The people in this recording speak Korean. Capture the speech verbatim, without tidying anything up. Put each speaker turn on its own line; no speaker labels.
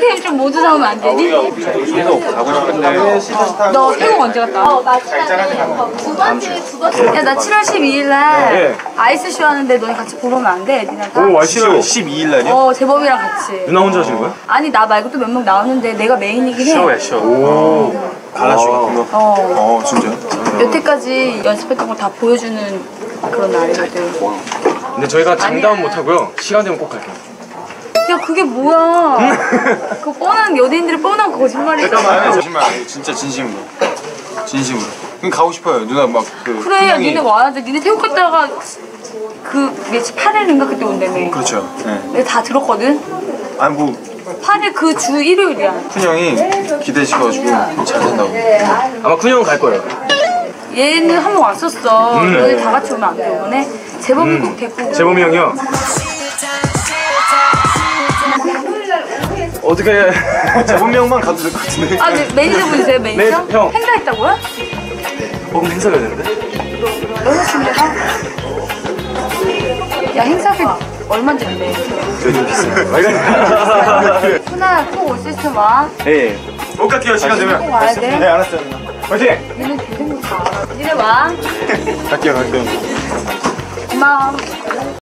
아이스크림 좀 모두 사오면 안 되니?
계속 가고 싶은데.
너 태국 언제 갔다 와? 야, 나 칠월 십이일 날
네.
아이스쇼 하는데 너네 같이 보러 오면 안 돼? 니네가?
오, 칠월 십이일 날이요?
어, 재범이랑 같이.
누나 혼자 하시는 거야?
아니, 나 말고 또 몇 명 나오는데 내가 메인이긴 해.
쇼야, 쇼. 오. 갈라쇼 같은 거?
어.
어, 진짜요?
여태까지 연습했던 거 다 보여주는 그런 날이거든.
근데 저희가 장담은 못 하고요. 시간 되면 꼭 갈게요.
야, 그게 뭐야? 그 뻔한 연예인들의 뻔한 거짓말이야.
아니, 거짓말 아니에요. 진짜 진심으로. 진심으로. 그럼 가고 싶어요. 누나 막 그.
그래, 야, 니네 와야지. 니네 태국 갔다가 그 며칠 팔 일인가 그때 온다며.
그렇죠. 네.
내가 다 들었거든.
아니 뭐
팔 일 그 주 일요일이야.
쿤 형이 기대시켜가지고 잘 된다고.
아마 쿤 형은 갈 거예요.
얘는 한 번 왔었어.
음.
너네 다 같이 오면 안 돼, 이번에? 재범이 꼭 데리고.
재범이 형이요? 어떻게
재범이 형만 가도 될 것 같은데.
아, 네, 매니저분이세요, 매니저?
네, 형.
행사 했다고요?
어, 그럼 행사가 되는데?
여자친구가? 야, 행사비 얼마인지 내.
저좀 비싸요.
훈아, 꼭 올 수 있으면 와.
예. 꼭 갈게요, 시간
꼭
되면.
와야 돼.
네, 알았어요. 누나.
화이팅!
얘는 되는 거다 알아. 니네 와.
갈게요, 갈게요.
고마워.